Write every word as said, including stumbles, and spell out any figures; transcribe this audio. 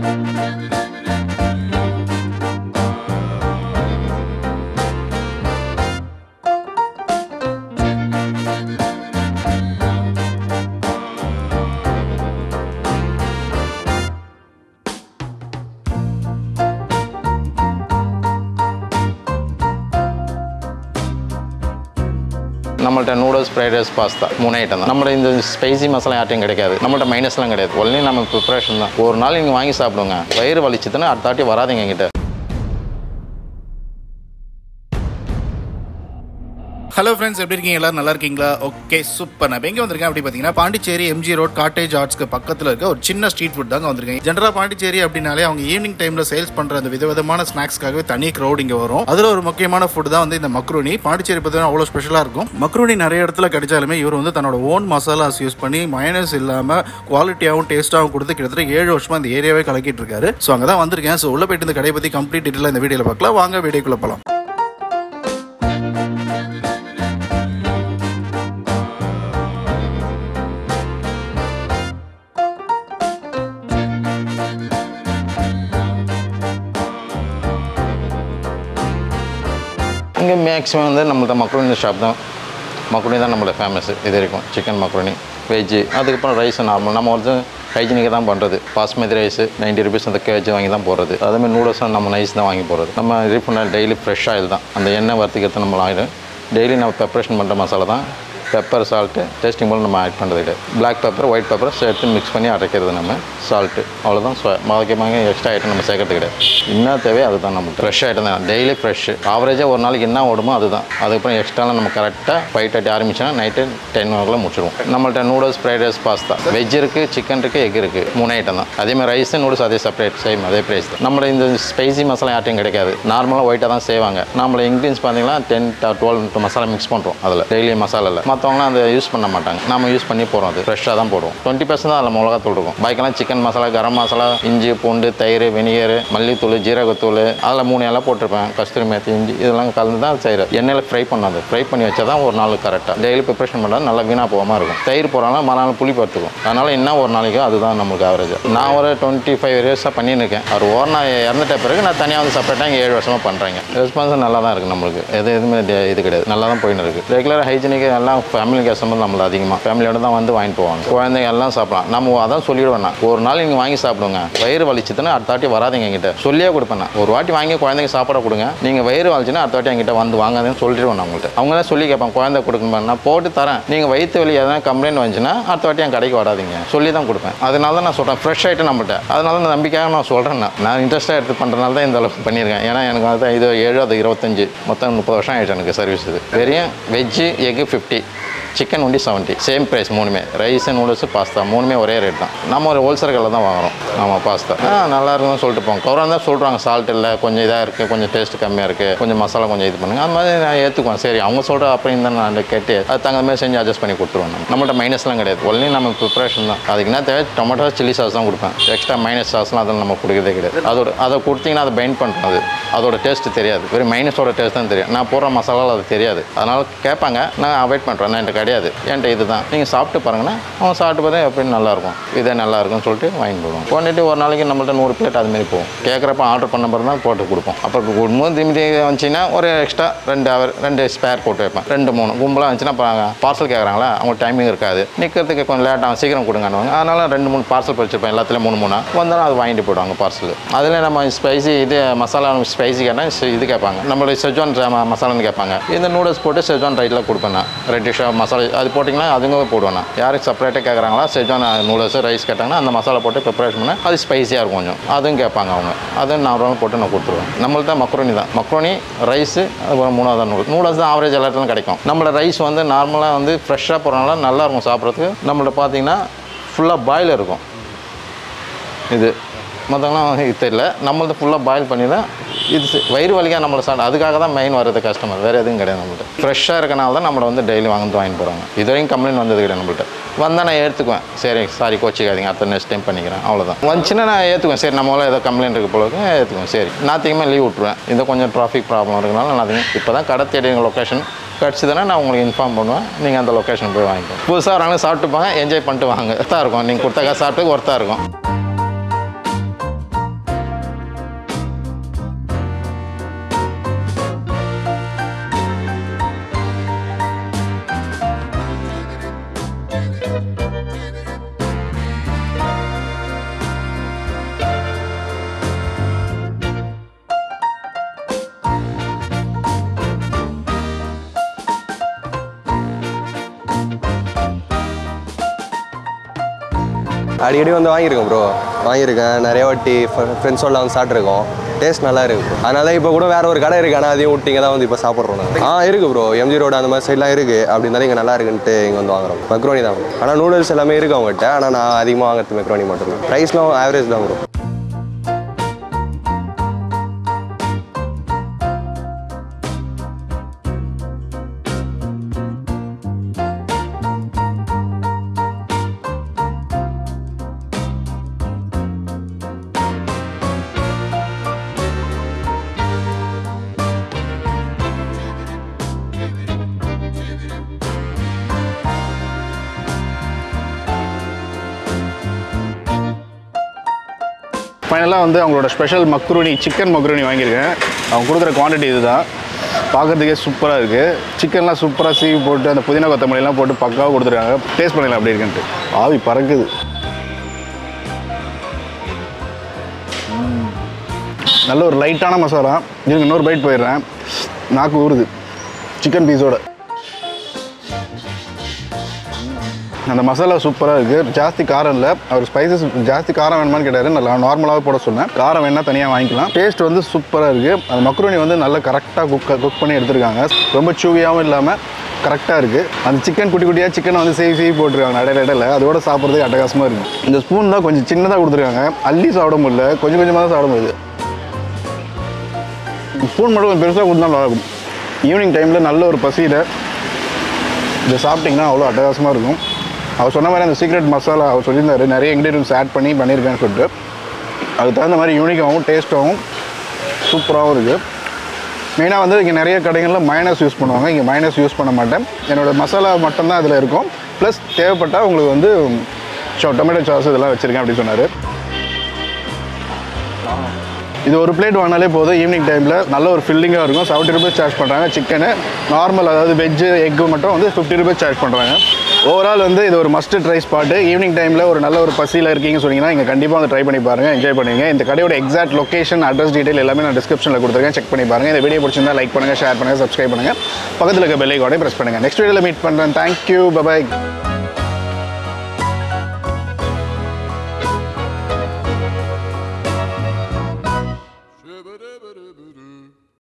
நம்மள்ட்ட noodles, fried rice, pasta மூணு item தான். நம்மள இந்த ஸ்பைசி மசாலா யார்ட்டையும் கிடைக்காது. நம்மள்ட்ட மைனஸ்லாம் கிடையாது. ஒன்லி நம்ம ப்ரிப்பரேஷன் தான். ஒரு நாள் நீங்கள் வாங்கி சாப்பிடுங்க, வயிறு வலிச்சுதுன்னா அடுத்த வாட்டி வராதிங்க என்கிட்ட. ஹலோ ஃப்ரெண்ட்ஸ், எப்படி இருக்கீங்க? எல்லாரும் நல்லா இருக்கீங்களா? Okay, super. நான் எங்கே வந்திருக்கேன் அப்படி பார்த்தீங்கன்னா, பாண்டிச்சேரி எம்ஜி ரோட் காட்டேஜ் ஆர்ட்ஸ்க்கு பக்கத்தில் இருக்க ஒரு சின்ன ஸ்ட்ரீட் ஃபுட் தாங்க வந்திருக்கேன். ஜென்ரலாக பாண்டிச்சேரி அப்படின்னாலே அவங்க ஈவினிங் டைமில் சேல்ஸ் பண்ணுற அந்த விதவிதமான ஸ்நாக்ஸ்க்காகவே தனி க்ரௌட் இங்கே வரும். அதில் ஒரு முக்கியமான ஃபுட் தான் வந்து இந்த மக்ரூனி. பாண்டிச்சேரி பார்த்தீங்கன்னா அவ்வளோ ஸ்பெஷலாக இருக்கும். மக்ரூனி நிறைய இடத்துல கிடைச்சாலுமே இவர் வந்து தன்னோட ஓன் மசாலாஸ் யூஸ் பண்ணி மயனஸ் இல்லாமல் குவாலிட்டியாகவும் டேஸ்ட்டாகவும் கொடுத்து கிட்டத்தட்ட ஏழு வருஷமாக இந்த ஏரியாவே கலக்கிட்டு இருக்காரு. ஸோ அங்கே தான் வந்திருக்கேன். ஸோ உள்ள போயிட்டு இந்த கடையை பற்றி கம்ப்ளீட் டீட்டெயிலாக இந்த வீடியோவில் பார்க்கலாம். வாங்க வீடியோக்குள்ள போகலாம். இங்கே மேக்ஸிமம் வந்து நம்மள்ட்ட மக்ரோனி ஷாப் தான். மக்ரோனி தான் நம்மளோட ஃபேமஸ்ஸு. இது இருக்கும் சிக்கன் மக்ரோனி, வெஜ்ஜு, அதுக்கப்புறம் ரைஸு நார்மல். நம்ம வந்து ஹைஜீனிக்காக தான் பண்ணுறது. பாஸ்மதி ரைஸு நைன்ட்டி ருபீஸ் அந்த கேஜ் வாங்கி தான் போடுறது. அதேமாதிரி நூடுல்ஸும் நம்ம நைஸ் தான் வாங்கி போடுறது. நம்ம ரீஃபண்ட் டெய்லி ஃப்ரெஷ் ஆயில் தான். அந்த எண்ணெய் வறுத்துக்கிறது நம்ம ஆகிடும். டெய்லி நம்ம ப்ரிப்பரேஷன் பண்ணுற மசாலா தான். பெப்பர், சால்ட்டு, டேஸ்டிங் போல் நம்ம ஆட் பண்ணுறது கிடையாது. பிளாக் பெப்பர், ஒயிட் பெப்பர் சேர்த்து மிக்ஸ் பண்ணி அரைக்கிறது. நம்ம சால்ட்டு அவ்வளோதான். முக்கியமாக எக்ஸ்ட்ரா ஐட்டம் நம்ம சேர்க்கறது கிடையாது. என்ன தேவையோ அதுதான் நம்ம ஃப்ரெஷ் ஐட்டம் தான். Daily fresh. ஆவரேஜாக ஒரு நாளைக்கு என்ன ஓடுமோ அதுதான். அதுக்கப்புறம் எக்ஸ்ட்ராலாம் நம்ம கரெக்டாக ஃபைவ் தேர்ட்டி ஆரம்பிச்சோன்னா நைட்டு டென் ஓ கிளாக் முடிச்சிடுவோம். நம்மள்ட்ட noodles, fried rice, pasta, veg இருக்குது, சிக்கன் இருக்குது, எக் இருக்குது. மூணு ஐட்டம் தான். அதேமாதிரி ரைஸு, நூடுல்ஸ் அதே செப்பரேட் சேம் அதே ப்ரைஸ் தான். நம்மள இந்த ஸ்பைசி மசாலா யார்ட்டையும் கிடைக்காது. நார்மலாக ஒயிட்டாக தான் செய்வாங்க. நம்மள இன்க்ரீடியன்ஸ் பார்த்தீங்கன்னா டென் டுவெல் மசாலா மிக்ஸ் பண்ணுறோம். அதில் டெய்லி மசாலா இல்லை. மற்றவங்களாம் அந்த யூஸ் பண்ண மாட்டாங்க. நம்ம யூஸ் பண்ணி போகிறோம். அது ஃப்ரெஷ்ஷாக தான் போடுவோம். டுவெண்ட்டி பர்சன்ட் தான் அதில் மிளகாத்தூள் இருக்கும். பாய்க்கெல்லாம் சிக்கன் மசாலா, கரம் மசாலா, இஞ்சி, பூண்டு, தயிர், வினிகர், மல்லித்தூள், ஜீரகத்தூள், அதில் மூணு எல்லாம் போட்டிருப்பேன். கஸ்தூரி மேத்தி, இஞ்சி இதெல்லாம் கலந்து தான் செய்கிறேன். எண்ணெயில் ஃப்ரை பண்ணாது. ஃப்ரை பண்ணி வச்சா தான் ஒரு நாள் கரெக்டாக டெய்லி ப்ரிப்பரேஷன் பண்ணால் நல்லா வீணாக போகாமல் இருக்கும். தயிர் போகிறாலும் மறுநாள் புளி படுத்துக்கும். அதனால் என்ன ஒரு நாளைக்கு அதுதான் நமக்கு ஆவரேஜ். நான் ஒரு டுவெண்ட்டி ஃபைவ் இயர்ஸாக பண்ணின்னு இருக்கேன். அவர் ஒரு நான் இறந்துட்ட பிறகு நான் தனியாக வந்து செப்பரேட்டாக இங்கே ஏழு வருஷமாக பண்ணுறேங்க. ரெஸ்பான்ஸ் நல்லா தான் இருக்குது. நம்மளுக்கு எது எதுவுமே இது கிடையாது. நல்லா தான் போயின்னு இருக்குது. ரெகுலர் ஹைஜீனிக்கு எல்லாம் ஃபேமிலி கஸ்டமர் நம்மள அதிகமாக ஃபேமிலியோட தான் வந்து வாங்கிட்டு போவாங்க. குழந்தைங்க எல்லாம் சாப்பிடலாம். நம்ம அதான் சொல்லிடுவேன். நான் ஒரு நாள் நீங்கள் வாங்கி சாப்பிடுங்க, வயிறு வலிச்சுதுன்னா அடுத்த வாட்டி வராதிங்க என்கிட்ட. சொல்லியே கொடுப்பேன். ஒரு வாட்டி வாங்கி குழந்தைங்க சாப்பிட கொடுங்க. நீங்கள் வயிறு வலிச்சுன்னா அடுத்த வாட்டி என்கிட்ட வந்து வாங்காதுன்னு சொல்லிடுவேன். நான் உங்கள்கிட்ட அவங்க தான் சொல்லி கேட்பாங்க. குழந்தை கொடுக்கணும் நான் போட்டு தரேன். நீங்கள் வயிற்று வலி எதனா கம்ப்ளைண்ட் வந்துச்சுன்னா அடுத்த வாட்டி என் கடைக்கு வராதிங்க சொல்லி தான் கொடுப்பேன். அதனால தான் நான் சொல்கிறேன் ஃப்ரெஷ் ஆகிட்டு நம்மகிட்ட. அதனால தான் நம்பிக்கையாக நான் சொல்கிறேன். நான் இன்ட்ரெஸ்ட்டாக எடுத்து பண்ணுறதுனால தான் இந்த அளவுக்கு பண்ணியிருக்கேன். ஏன்னா எனக்கு வந்து இது ஏழு அது இருபத்தஞ்சு மொத்தம் முப்பது வருஷம் ஆகிடுச்சு எனக்கு சர்வீஸ். இது வெறும் veg, egg fifty, chicken only seventy. Same price மூணுமே. ரைஸ், நூடுல்ஸ், பாஸ்தா மூணுமே ஒரே ரேட் தான். நம்ம ஒரு ஹோல்சேல் கடையில் தான் வாங்குறோம். ஆமாம், பாஸ்தா ஆ நல்லா இருக்குன்னு சொல்லிட்டு போங்க. கவராக தான் சொல்கிறாங்க சால்ட் இல்லை, கொஞ்சம் இதாக இருக்குது, கொஞ்சம் டேஸ்ட் கம்மியாக இருக்குது, கொஞ்சம் மசாலா கொஞ்சம் இது பண்ணுங்கள். அந்த மாதிரி நான் ஏற்றுக்குவேன். சரி அவங்க சொல்கிற அப்படின்னு தான் நான் கேட்டு அது தகுந்த மாதிரி செஞ்சு அட்ஜஸ்ட் பண்ணி கொடுத்துருவேன். நம்ம நம்மள்ட்ட மைனஸ்லாம் கிடையாது. ஒன்லி நம்ம ப்ரிப்பரேஷன் தான். அதுக்கு என்ன தேவை டொமேட்டோ, சில்லி சாஸ் தான் கொடுப்பேன். எக்ஸ்ட்ரா மைனஸ் சாஸ்லாம் அதில் நம்ம கொடுக்கறதே கிடையாது. அதோட அதை கொடுத்தீங்கன்னா அதை பைண்ட் பண்ணுறோம். அது அதோட டேஸ்ட்டு தெரியாது. வெறும் மைனஸோட டேஸ்ட் தான் தெரியும். நான் போடுற மசாலாவில் அது தெரியாது. அதனால் கேட்பாங்க, நான் அவாய்ட் பண்ணுறேன். நான் என்கிட்ட கிடையாது. என்கிட்ட இது தான். நீங்கள் சாப்பிட்டு பாருங்கன்னா அவன் சாப்பிட்டு பார்த்தா எப்படின்னு நல்லாயிருக்கும், இதே நல்லாயிருக்கும்னு சொல்லிட்டு வாங்கி போடுவோம். போட்டுட்டு ஒரு நாளைக்கு நம்மள்ட்ட நூறு பிளேட் அதுமாரி போகும். கேட்குறப்ப ஆர்டர் பண்ண பிறகு தான் போட்டு கொடுப்போம். அப்புறம் குடும்பம் திரும்பி வந்துச்சின்னா ஒரு எக்ஸ்ட்ரா ரெண்டு அவர் ரெண்டு ஸ்பேர் போட்டு வைப்பேன். ரெண்டு மூணு கும்பலாக வந்துச்சுன்னா பார்சல் கேட்குறாங்களா, அவங்க டைமிங் இருக்காது, நிற்கிறதுக்கு கொஞ்சம் லேட்டாக சீக்கிரம் கொடுங்கன்னுவாங்க. அதனால் ரெண்டு மூணு பார்சல் படிச்சிருப்பேன். எல்லாத்துலேயும் மூணு மூணா வந்தாலும் அது வாங்கிட்டு போயிடுவாங்க பார்சல். அதில் நம்ம ஸ்பைசி இது மசாலா ஸ்பைசி கேட்டால் இது கேட்பாங்க. நம்மளுடைய செஜ்வான் மசாலான்னு கேட்பாங்க. இந்த நூடுல்ஸ் போட்டு செஜ்வான் ரைட்டில் கொடுப்பேன். நான் ரெட்டிஷாக மசாலா அது போட்டிங்கன்னா அதுங்க போடுவேன். நான் யாருக்கு செப்பரேட்டாக கேட்குறாங்களா செஜ்வான் நூடுல்ஸ் ரைஸ் கேட்டாங்கன்னா அந்த மசாலா போட்டு ப்ரிப்பரேஷன் பண்ண அது ஸ்பைஸியாக இருக்கும் கொஞ்சம். அதுவும் கேட்பாங்க அவங்க. அதுவும் நார்மலாக போட்டு நான் கொடுத்துருவேன். நம்மள்ட்ட மக்ரோனி தான். மக்ரோனி, ரைஸு, அதுக்கப்புறம் மூணாவது நூடுல்ஸ். நூடுல்ஸ் தான் ஆவரேஜ் எல்லாத்துலையும் கிடைக்கும். நம்மளோட ரைஸ் வந்து நார்மலாக வந்து ஃப்ரெஷ்ஷாக போகிறனால நல்லாயிருக்கும் சாப்பிட்றதுக்கு. நம்மள்ட்ட பார்த்தீங்கன்னா ஃபுல்லாக பாயில் இருக்கும். இது மற்றவங்களாம் இது தெரியல. நம்மள்ட்ட ஃபுல்லாக பாயில் பண்ணி தான் இது வயிறு வலிக்காக நம்மளை சாப்பிட. அதுக்காக தான் மெயின் வர்றது கஸ்டமர், வேறு எதுவும் கிடையாது. நம்மள்ட்ட ஃப்ரெஷ்ஷாக இருக்கனால தான் நம்மளை வந்து டெய்லி வாங்கிட்டு வாங்கி போகிறாங்க. இது வரைக்கும் கம்ப்ளைண்ட் வந்தது கிடையாது. நம்மள்ட்ட வந்தால் நான் ஏற்றுக்குவேன். சரி சாரி கோச்சிக்காதீங்க, அடுத்த நெக்ஸ்ட் டைம் பண்ணிக்கிறேன், அவ்வளோதான். வந்துச்சுன்னா நான் ஏற்றுக்குவேன். சரி நம்மளால் ஏதோ கம்ப்ளைண்ட் இருக்குது போல இருக்கு, ஏற்றுக்குவேன். சரி நாத்திகமாக லீவ் விட்ருவேன். இது கொஞ்சம் டிராஃபிக் ப்ராப்ளம் இருக்கனால நான் இப்போ தான் கடை தேடி லொக்கேஷன் கிடச்சிதுன்னா நான் உங்களுக்கு இன்ஃபார்ம் பண்ணுவேன். நீங்கள் அந்த லொக்கேஷன் போய் வாங்கிக்கோங்க. புதுசாக வராங்க சாப்பிட்டுப்பாங்க, என்ஜாய் பண்ணிட்டு வாங்க. ஒர்த்தாக இருக்கும். நீங்கள் கொடுத்தா சாப்பிட்டு ஒர்த்தாக இருக்கும். அடிக்கடி வந்து வாங்கியிருக்கேன் ப்ரோ, வாங்கியிருக்கேன் நிறைய வாட்டி ஃப்ரெண்ட்ஸோட வந்து சாப்பிட்ருக்கோம். டேஸ்ட் நல்லா இருக்குது. அதனால இப்போ கூட வேறு ஒரு கடை இருக்குது, ஆனால் அதையும் விட்டிங்க தான் வந்து இப்போ சாப்பிட்றோம். ஆ இருக்குது ப்ரோ, எம்ஜி ரோடு அந்த மாதிரி சைட்லாம் இருக்குது. அப்படி இருந்தாலும் இங்கே நல்லா இருக்குன்ட்டு இங்கே வந்து வாங்குறோம். மெக்ரோனி தான். ஆனால் நூடுல்ஸ் எல்லாமே இருக்குது அவங்ககிட்ட. ஆனால் நான் அதிகமாக வாங்குறது மெக்ரோனி மட்டும் தான். ப்ரைஸ்லாம் ஆவரேஜ் தான் ப்ரோ. ஃபைனலாக வந்து அவங்களோட ஸ்பெஷல் மக்ரூனி சிக்கன் மக்ரூனி வாங்கியிருக்கேன். அவங்க கொடுக்குற குவான்டிட்டி இது தான். பார்க்குறதுக்கே சூப்பராக இருக்குது. சிக்கன்லாம் சூப்பராக சீவி போட்டு அந்த புதினா கொத்தமல்லிலாம் போட்டு பக்காவாக கொடுத்துருக்காங்க. டேஸ்ட் பண்ணிடலாம் அப்படி இருக்குன்ட்டு. ஆவி பறக்குது. நல்ல ஒரு லைட்டான மசாலா. இதுக்கு இன்னொரு பைட் போயிடுறேன். நாக்கு ஊறுது சிக்கன் பீஸோட. அந்த மசாலா சூப்பராக இருக்குது. ஜாஸ்தி காரம் இல்லை. அவர் ஸ்பைசஸ் ஜாஸ்தி காரம் வேணுமான்னு கேட்டார். நல்லா நார்மலாகவே போட சொன்னேன். காரம் வேணால் தனியாக வாங்கிக்கலாம். டேஸ்ட் வந்து சூப்பராக இருக்குது. அந்த மக்ரூனி வந்து நல்லா கரெக்டாக குக் குக் பண்ணி எடுத்துருக்காங்க. ரொம்ப சூவியாகவும் இல்லாமல் கரெக்டாக இருக்குது. அந்த சிக்கன் குட்டி குட்டியாக சிக்கனை வந்து சேவி சேவி போட்டிருக்காங்க இடையில இடையில. அதோட சாப்பிட்றதுக்கு அட்டகாசமாக இருக்குது. இந்த ஸ்பூன் தான் கொஞ்சம் சின்னதாக கொடுத்துருக்காங்க. அள்ளி சாப்பிட முடியல, கொஞ்சம் கொஞ்சமாக தான் சாப்பிட முடியுது. ஸ்பூன் மட்டும் கொஞ்சம் பெருசாக கொடுத்தா நல்லாயிருக்கும். ஈவினிங் டைமில் நல்ல ஒரு பசியில் இதை சாப்பிட்டிங்கன்னா அவ்வளோ அட்டகாசமாக இருக்கும். அவர் சொன்ன மாதிரி அந்த சீக்ரெட் மசாலா அவர் சொல்லியிருந்தார், நிறைய இன்க்ரீடியன்ஸ் ஆட் பண்ணி பண்ணியிருக்கேன்னு சொல்லிட்டு. அதுக்கு தகுந்த மாதிரி யூனிக்காகவும் டேஸ்ட்டாகவும் சூப்பராகவும் இருக்குது. மெயினாக வந்து இங்கே நிறைய கடைகளில் மைனஸ் யூஸ் பண்ணுவாங்க. இங்கே மைனஸ் யூஸ் பண்ண மாட்டேன். என்னோடய மசாலா மட்டும்தான் அதில் இருக்கும். ப்ளஸ் தேவைப்பட்டால் உங்களுக்கு வந்து டொமேட்டோ சாஸ் இதெல்லாம் வச்சுருக்கேன் அப்படின்னு சொன்னார். இது ஒரு பிளேட் வாங்கினாலே போதும். ஈவினிங் டைமில் நல்ல ஒரு ஃபில்லிங்காக இருக்கும். செவன்ட்டி ருபீஸ் சார்ஜ் பண்ணுறாங்க. சிக்கனு நார்மல் அதாவது வெஜ்ஜு எக்கு மட்டும் வந்து ஃபிஃப்டி ருபீஸ் சார்ஜ் பண்ணுறாங்க. ஓவரால் வந்து இது ஒரு மஸ்ட் ட்ரை ஸ்பாட்டு. ஈவினிங் டைமில் ஒரு நல்ல ஒரு பசியில் இருக்கீங்கன்னு சொன்னீங்கன்னா இங்கே கண்டிப்பாக வந்து ட்ரை பண்ணி பாருங்கள், என்ஜாய் பண்ணுவீங்க. இந்த கடையோட எக்ஸாக்ட் லொக்கேஷன், அட்ரஸ், டீட்டெயில் எல்லாமே நான் டிஸ்கிரிப்ஷனில் கொடுத்துருக்கேன். செக் பண்ணி பாருங்கள். இந்த வீடியோ பிடிச்சிருந்தா லைக் பண்ணுங்கள், ஷேர் பண்ணுங்கள், சப்ஸ்கிரைப் பண்ணுங்கள். பக்கத்தில் இருக்க பெல் ஐகானை ப்ரெஸ் பண்ணுங்கள். நெக்ஸ்ட் வீடியோவில் மீட் பண்ணுறேன். Thank you, by.